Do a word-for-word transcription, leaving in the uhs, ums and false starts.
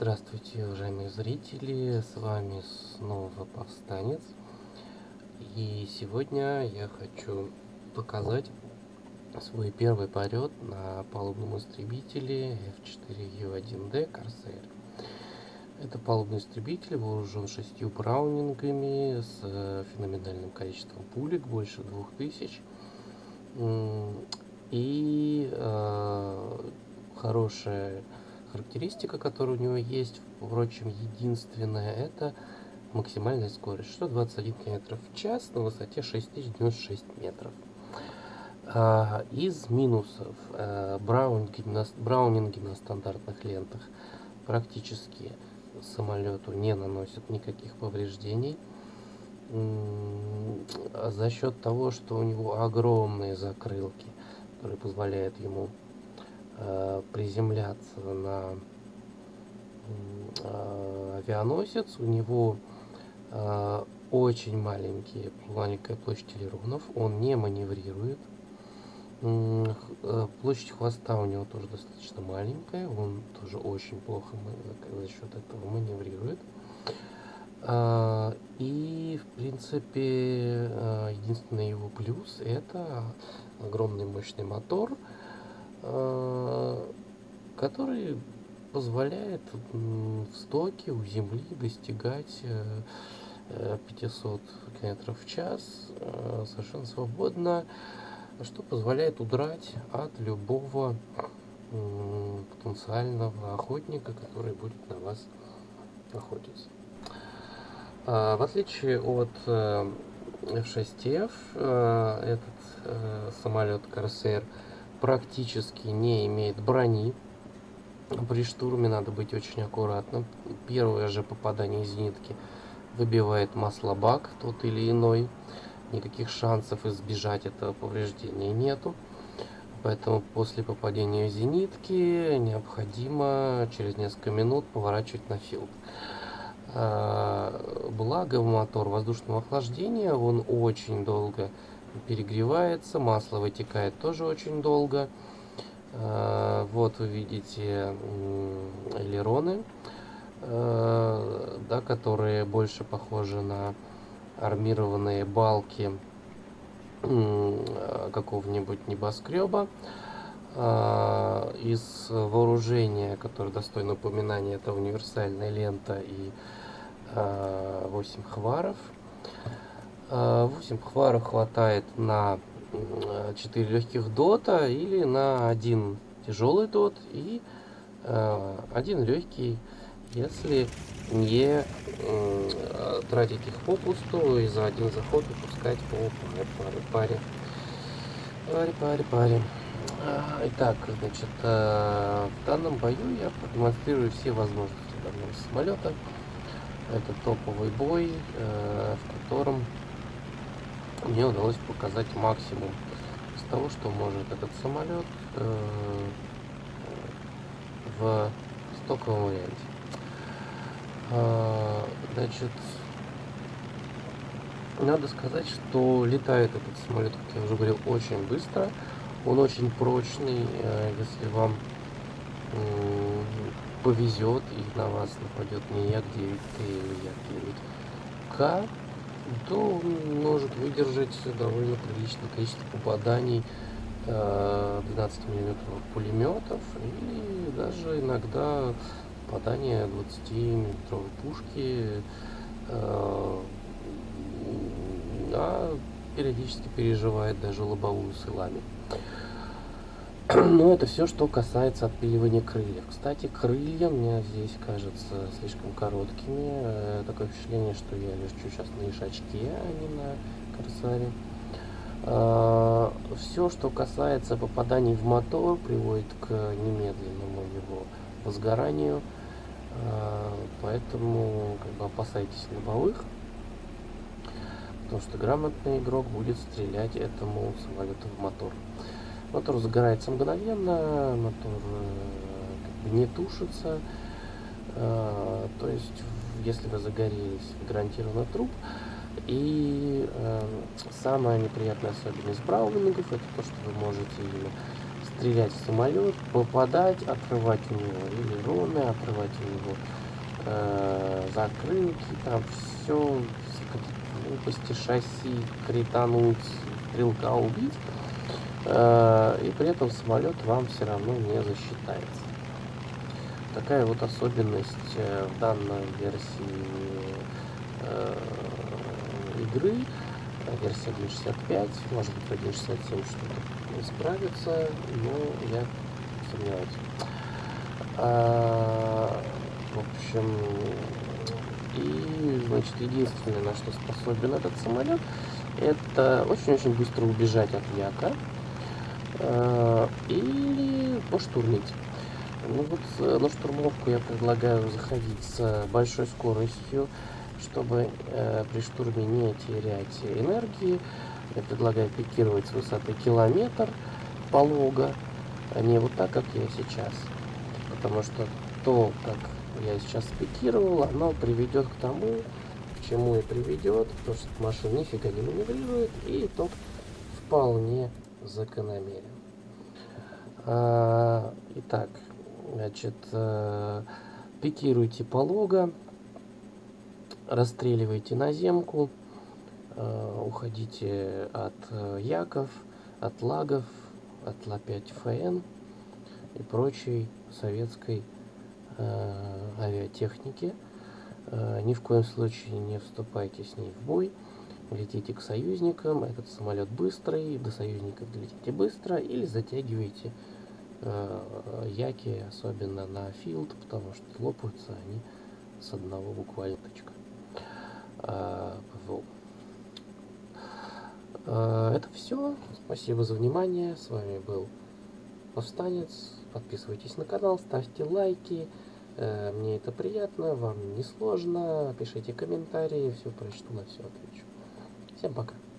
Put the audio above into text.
Здравствуйте, уважаемые зрители, с вами снова Повстанец. И сегодня я хочу показать свой первый полет на палубном истребителе эф четыре ю один дэ Corsair. Это палубный истребитель, вооружен шестью браунингами с феноменальным количеством пулек, больше двух тысяч. И э, хорошая характеристика, которая у него есть, впрочем, единственная, это максимальная скорость сто двадцать один километр в час на высоте шесть тысяч девяносто шесть метров. А, из минусов а, браунинги, на, браунинги на стандартных лентах практически самолету не наносят никаких повреждений. А за счет того, что у него огромные закрылки, которые позволяют ему э, приземляться на э, авианосец, у него э, очень маленькие, маленькая площадь элеронов, он не маневрирует. Э, площадь хвоста у него тоже достаточно маленькая, он тоже очень плохо за счет этого маневрирует. И, в принципе, единственный его плюс — это огромный мощный мотор, который позволяет в стоке у земли достигать пятисот километров в час совершенно свободно, что позволяет удрать от любого потенциального охотника, который будет на вас охотиться. В отличие от эф шесть эф, этот самолет Corsair практически не имеет брони. При штурме надо быть очень аккуратным. Первое же попадание зенитки выбивает маслобак тот или иной. Никаких шансов избежать этого повреждения нету. Поэтому после попадения зенитки необходимо через несколько минут поворачивать на филд. Благо мотор воздушного охлаждения, он очень долго перегревается, масло вытекает тоже очень долго. Вот вы видите элероны, да, которые больше похожи на армированные балки какого-нибудь небоскреба. Из вооружения, которое достойно упоминания, это универсальная лента и восемь хваров. восемь хваров хватает на четыре легких дота или на один тяжелый дот и один легкий, если не тратить их попусту и за один заход выпускать по паре, паре, паре, паре, паре. Итак, значит, в данном бою я продемонстрирую все возможности данного самолета. Это топовый бой, в котором мне удалось показать максимум из того, что может этот самолет в стоковом варианте. Значит, надо сказать, что летает этот самолет, как я уже говорил, очень быстро. Он очень прочный. Если вам повезет и на вас нападет не як девять тэ или як девять ка, то он может выдержать довольно приличное количество попаданий двенадцати миллиметровых пулеметов или даже иногда попадания двадцатимиллиметровой пушки, а периодически переживает даже лобовую с илами. Но это все, что касается отпиливания крыльев. Кстати, крылья мне здесь кажутся слишком короткими. Такое впечатление, что я лечу сейчас на ишачке, а не на Корсаре. Все, что касается попаданий в мотор, приводит к немедленному его возгоранию. Поэтому как бы опасайтесь лобовых, потому что грамотный игрок будет стрелять этому самолету в мотор. Мотор загорается мгновенно, мотор э, как бы не тушится, э, то есть если вы загорелись, гарантированно труп. И э, самая неприятная особенность браунингов — это то, что вы можете ими стрелять в самолет, попадать, отрывать у него элероны, отрывать у него э, закрылки, там все, глупости, шасси, критануть, стрелка убить, э, и при этом самолет вам все равно не засчитается. Такая вот особенность э, в данной версии э, игры, версия один шестьдесят пять, может быть в один шестьдесят семь что-то исправится, но я сомневаюсь. А, в общем, и, значит, единственное, на что способен этот самолет, это очень-очень быстро убежать от яка э, или поштурмить. Ну вот на штурмовку я предлагаю заходить с большой скоростью, чтобы э, при штурме не терять энергии. Я предлагаю пикировать с высоты километр полого, а не вот так, как я сейчас. Потому что то, как я сейчас пикировал, оно приведет к тому, к чему и приведет, потому что машина нифига не маневрирует, и итог вполне закономерен. А, итак, значит, э, пикируйте полого, расстреливайте наземку, э, уходите от э, яков, от лагов, от эл пять эф эн и прочей советской э, авиатехники. Э, ни в коем случае не вступайте с ней в бой. Летите к союзникам, этот самолет быстрый, до союзников долетите быстро или затягивайте э, яки, особенно на филд, потому что лопаются они с одного буквально точка. Э, э, это все. Спасибо за внимание. С вами был Повстанец. Подписывайтесь на канал, ставьте лайки. Э, мне это приятно, вам не сложно. Пишите комментарии, все прочту, на все отвечу. Всем пока.